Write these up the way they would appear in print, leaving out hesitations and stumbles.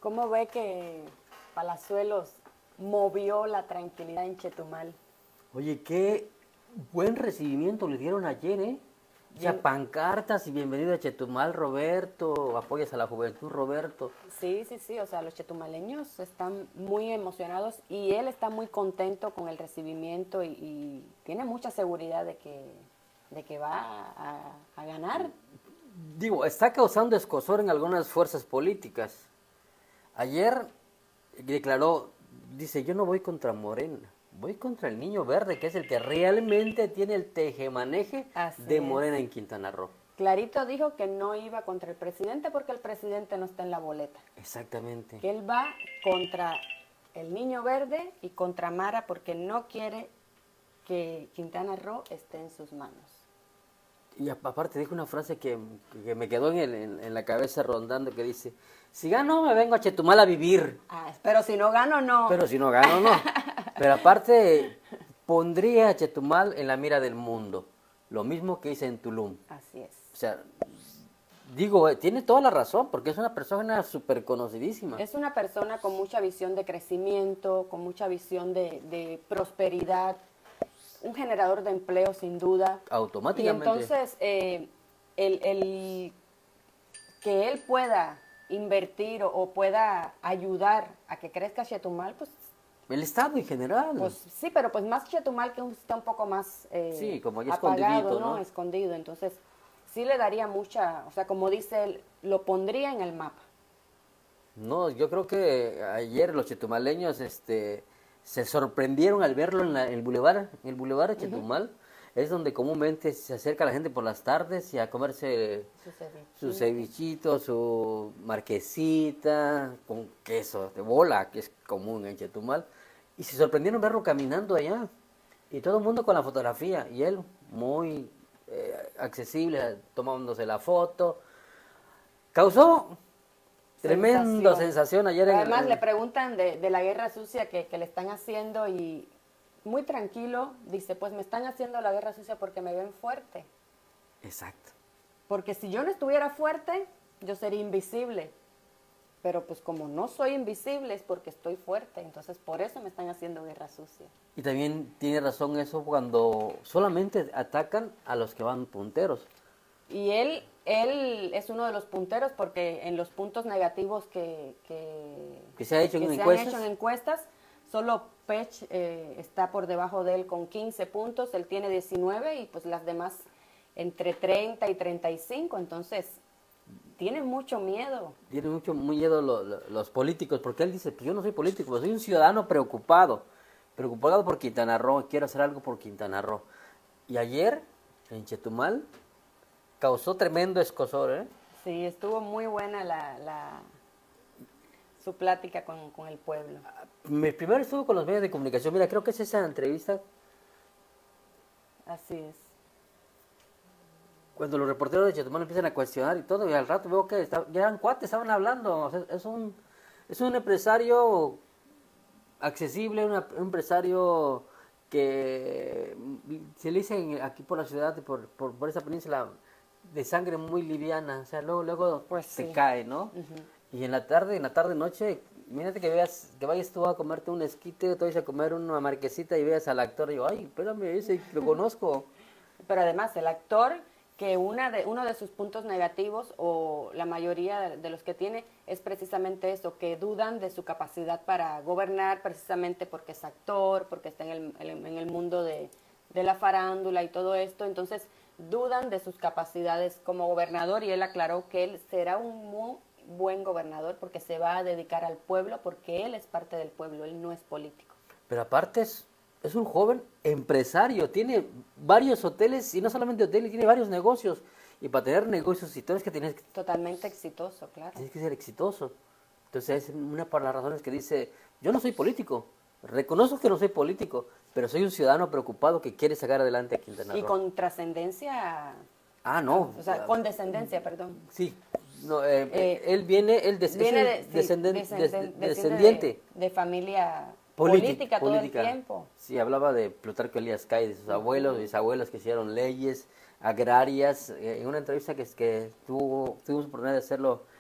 ¿Cómo ve que Palazuelos movió la tranquilidad en Chetumal? Oye, qué buen recibimiento le dieron ayer, ¿eh? O sea, pancartas y bienvenido a Chetumal, Roberto, apoyas a la juventud, Roberto. Sí, o sea, los chetumaleños están muy emocionados y él está muy contento con el recibimiento y tiene mucha seguridad de que va a ganar. Digo, está causando escozor en algunas fuerzas políticas. Ayer declaró, dice, yo no voy contra Morena, voy contra el Niño Verde, que es el que realmente tiene el tejemaneje Así de es. Morena en Quintana Roo. Clarito dijo que no iba contra el presidente porque el presidente no está en la boleta. Exactamente. Que él va contra el Niño Verde y contra Mara porque no quiere que Quintana Roo esté en sus manos. Y aparte dijo una frase que me quedó en la cabeza rondando, que dice, si gano me vengo a Chetumal a vivir. Pero si no gano, no. Pero si no gano, no. Pero aparte pondría a Chetumal en la mira del mundo. Lo mismo que hice en Tulum. Así es. O sea, digo, tiene toda la razón, porque es una persona súper conocidísima. Es una persona con mucha visión de crecimiento, con mucha visión de prosperidad, un generador de empleo sin duda. Automáticamente. Y entonces, el que él pueda invertir o pueda ayudar a que crezca Chetumal, pues El Estado en general. Pues sí, pero pues más Chetumal que está un poco más sí, como ya apagado, escondidito, ¿no? Escondido. Entonces, sí le daría mucha, o sea, como dice él, lo pondría en el mapa. No, yo creo que ayer los chetumaleños se sorprendieron al verlo en el bulevar de Chetumal. Es donde comúnmente se acerca la gente por las tardes y a comerse su cevichito, su marquesita con queso de bola, que es común en Chetumal. Y se sorprendieron verlo caminando allá. Y todo el mundo con la fotografía. Y él muy accesible, tomándose la foto. Causó tremenda sensación ayer. Además le preguntan de la guerra sucia que le están haciendo y muy tranquilo dice, pues me están haciendo la guerra sucia porque me ven fuerte. Exacto. Porque si yo no estuviera fuerte, yo sería invisible. Pero pues como no soy invisible es porque estoy fuerte, entonces por eso me están haciendo guerra sucia. Y también tiene razón eso cuando solamente atacan a los que van punteros. Y él es uno de los punteros porque en los puntos negativos que se ha hecho en encuestas, solo Pech está por debajo de él con 15 puntos, él tiene 19 y pues las demás entre 30 y 35, entonces tiene mucho miedo. Tiene mucho miedo los políticos, porque él dice, pues yo no soy político, soy un ciudadano preocupado por Quintana Roo, quiero hacer algo por Quintana Roo. Y ayer, en Chetumal, causó tremendo escozor, ¿eh? Sí, estuvo muy buena su plática con el pueblo. Primero estuvo con los medios de comunicación, mira, creo que es esa entrevista. Así es. Cuando los reporteros de Chetumal empiezan a cuestionar y todo, y al rato veo que ya eran cuates, estaban hablando. O sea, es un empresario accesible, un empresario que se le dice aquí por la ciudad, por esa península, de sangre muy liviana. O sea, luego pues se sí. cae, ¿no? Y en la tarde, noche, imagínate que vayas tú a comerte un esquite, te vayas a comer una marquesita y veas al actor y digo, ay, espérame, ese lo conozco. Pero además, el actor, que uno de sus puntos negativos, o la mayoría de los que tiene, es precisamente eso, que dudan de su capacidad para gobernar, precisamente porque es actor, porque está en el mundo de la farándula y todo esto, entonces dudan de sus capacidades como gobernador, y él aclaró que él será un muy buen gobernador porque se va a dedicar al pueblo, porque él es parte del pueblo, él no es político. Pero aparte es un joven empresario, tiene varios hoteles, y no solamente hoteles, tiene varios negocios. Y para tener negocios y todo es que tienes que... Totalmente exitoso, claro. Tienes que ser exitoso. Entonces es una de las razones que dice, yo no soy político, reconozco que no soy político, pero soy un ciudadano preocupado que quiere sacar adelante a Quintana Roo. Y con trascendencia... no. O sea, con descendencia, perdón. Sí. No, él viene descendiente. De familia política todo el tiempo. Sí, hablaba de Plutarco Elías Calles, de sus abuelos, bisabuelos que hicieron leyes agrarias. En una entrevista que tuvimos oportunidad de hacerlo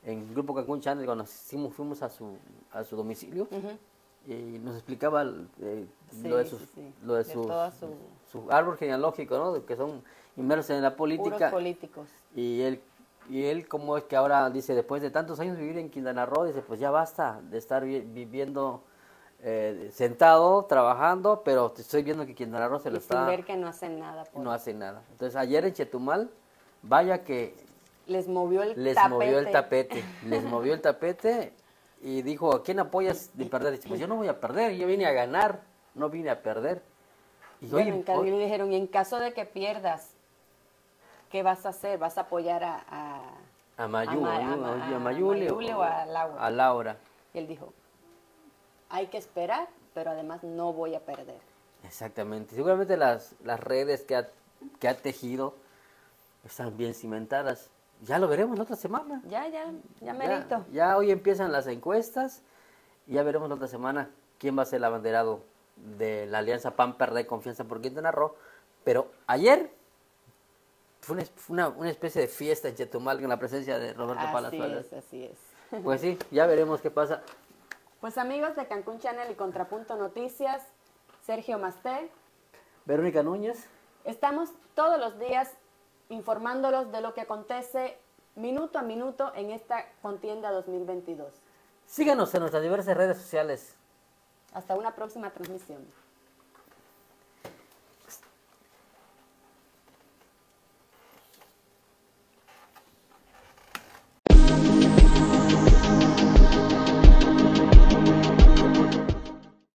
en el grupo Cancún Channel, cuando fuimos a su domicilio, Ujú. y nos explicaba Sí, lo de, sí, sí. lo de De toda su- su árbol genealógico, ¿no? Que son inmersos en la Puros política. políticos. Y él como es que ahora dice, después de tantos años vivir en Quintana Roo, dice, pues ya basta de estar viviendo sentado, trabajando, pero te estoy viendo que Quintana Roo se lo Y sin está, ver que no hacen nada por no hace nada. Entonces ayer en Chetumal, vaya que les movió el les tapete. movió el tapete, les movió el tapete y dijo, ¿a quién apoyas de perder? Dice, pues yo no voy a perder, yo vine a ganar, no vine a perder. Y Bueno, oye, y le dijeron, y en caso de que pierdas, ¿qué vas a hacer? ¿Vas a apoyar a Mayuli, a Mayuli Mayuli o a Laura? a Laura. Y él dijo, hay que esperar, pero además no voy a perder. Exactamente. Seguramente las redes que ha tejido están bien cimentadas. Ya lo veremos la otra semana. Ya merito. Ya hoy empiezan las encuestas y ya veremos la otra semana quién va a ser el abanderado de la Alianza PAN-PRD Confianza por Quintana Roo. Pero ayer fue una especie de fiesta en Chetumal con la presencia de Roberto Palazuelos. Así es. Pues sí, ya veremos qué pasa. Pues amigos de Cancún Channel y Contrapunto Noticias, Sergio Masté, Verónica Núñez. estamos todos los días informándolos de lo que acontece minuto a minuto en esta contienda 2022. Síganos en nuestras diversas redes sociales. Hasta una próxima transmisión.